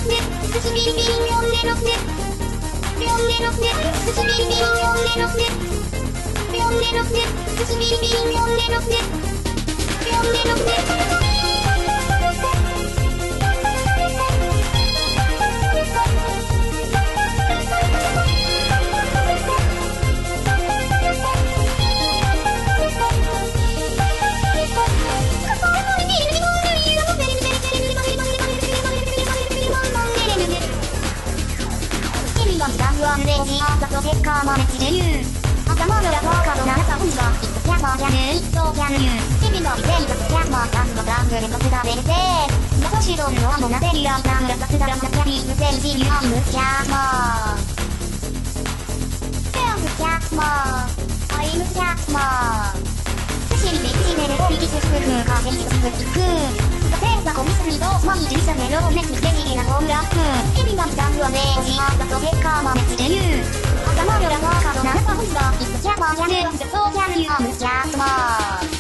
頭のラボーカードならさ本はキャバギャルそうギャルユー日々のリセイトキャバーのダングルと比べるて残しどるのはモナデリアダングルとつだらなキャリームセンジリアムキャバーキャバーアイムキャバー寿司にビッチネルボリキスフフカー現実フックテーザコミスリードマミジュリサメローネスデジリナホームラップ日々のダングはメージアートとヘッカーマネチデユー頭のラボーカードならさ本はキャバギャルそうギャルユームキャバー